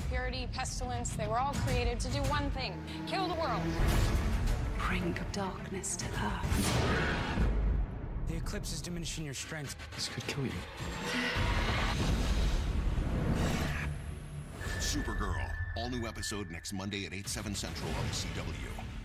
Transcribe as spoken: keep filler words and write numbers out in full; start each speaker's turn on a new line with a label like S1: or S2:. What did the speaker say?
S1: impurity, pestilence, they were all created to do one thing: kill the world.
S2: Bring darkness to Earth.
S3: The eclipse is diminishing your strength.
S4: This could kill you.
S5: Supergirl. All new episode next Monday at eight, seven central on the C W.